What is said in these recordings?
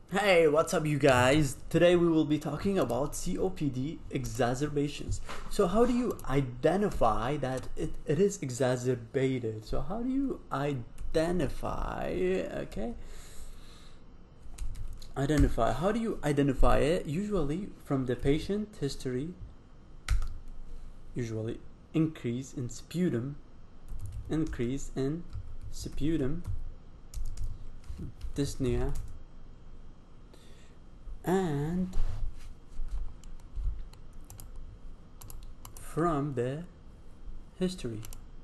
Hey, what's up, you guys? Today we will be talking about COPD exacerbations. So, how do you identify that it is exacerbated? So, how do you identify, okay? Identify. How do you identify it? Usually from the patient history, usually increase in sputum, dyspnea, and from the history.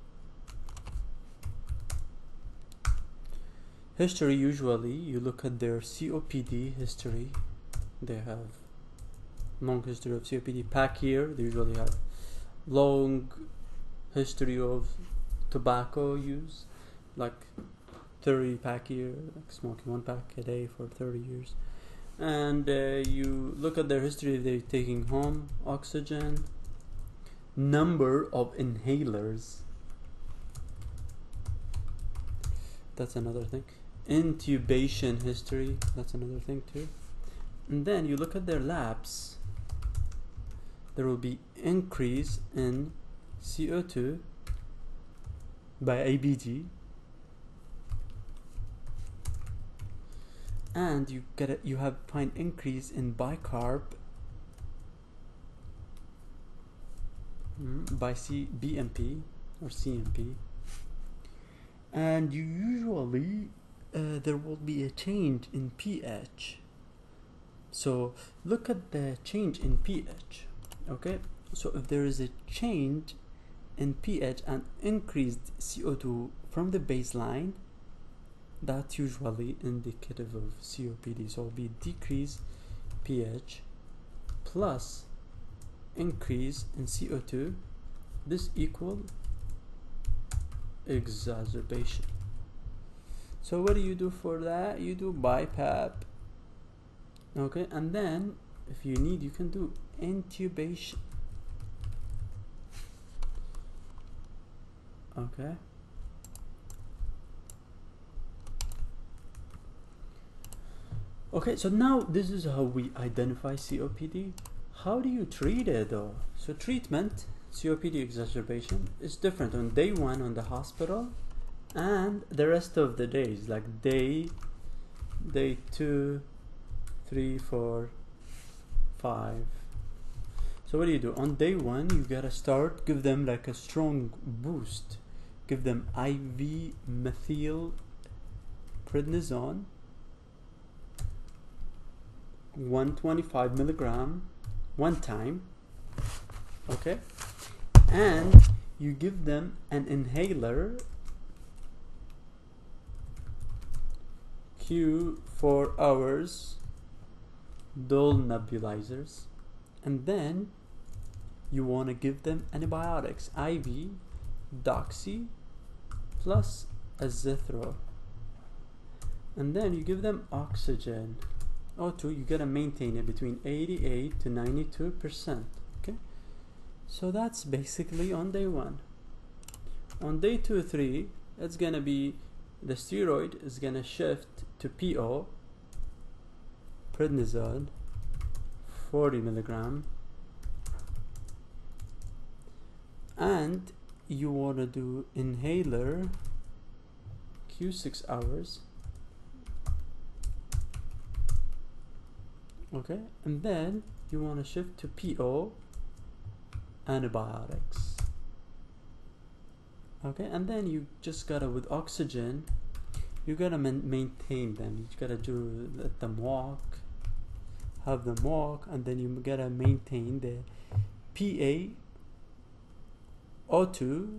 Usually you look at their COPD history. They have long history of COPD. Pack year, they usually have long history of tobacco use, like 30 pack year, like smoking 1 pack a day for 30 years. And you look at their history, they're taking home oxygen, number of inhalers, that's another thing, intubation history, that's another thing too. And then you look at their labs, there will be increase in CO2 by ABG, and you have find increase in bicarb by BMP or CMP, and you usually there will be a change in pH. So look at the change in pH. Okay, so if there is a change in pH and increased CO2 from the baseline, that's usually indicative of COPD. So it'll be decrease pH plus increase in CO2. This equal exacerbation. So what do you do for that? You do BiPAP. Okay, and then if you need, you can do intubation. Okay. Okay, so now this is how we identify COPD. How do you treat it though? So treatment, COPD exacerbation, is different on day 1 on the hospital and the rest of the days, like day 2, 3, 4, 5. So what do? On day 1, you gotta start, give them like a strong boost. Give them IV methylprednisone, 125 milligram one time. Okay, and you give them an inhaler Q4 hours, dual nebulizers, and then you want to give them antibiotics, IV doxy plus azithro, and then you give them oxygen O2. You gotta maintain it between 88 to 92%. Okay, so that's basically on day 1. On day 2, 3, it's gonna be the steroid is gonna shift to PO, prednisone, 40 milligram, and you wanna do inhaler Q6 hours. Okay, and then you want to shift to PO, antibiotics. Okay, and then you just gotta, with oxygen, you gotta maintain them. You gotta let them walk, have them walk, and then you gotta maintain the PaO2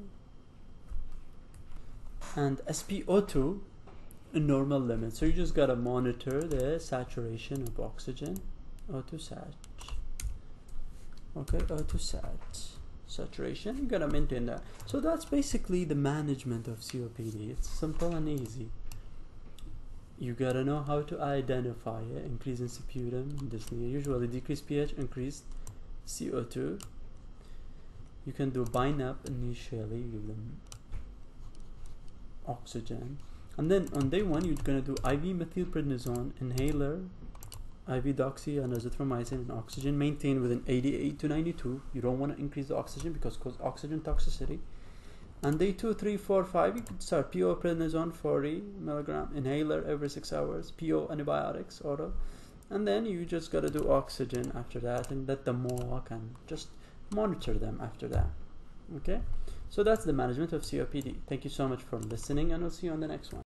and SpO2 in normal limits. So you just gotta monitor the saturation of oxygen, O2 sat. Okay, O2 sat saturation, you gotta maintain that. So that's basically the management of COPD. It's simple and easy. You gotta know how to identify it. Increase in sputum, dyspnea, usually decrease pH, increase CO2. You can do BiNAP initially, give them oxygen. And then on day 1, you're gonna do IV methylprednisone inhaler IV doxy and azithromycin and oxygen maintained within 88 to 92. You don't want to increase the oxygen because it causes oxygen toxicity. And day 2, 3, 4, 5, you could start PO prednisone 40 milligram inhaler every 6 hours, PO antibiotics oral, and then you just gotta do oxygen after that and let them walk and just monitor them after that. Okay, so that's the management of COPD. Thank you so much for listening, and we'll see you on the next one.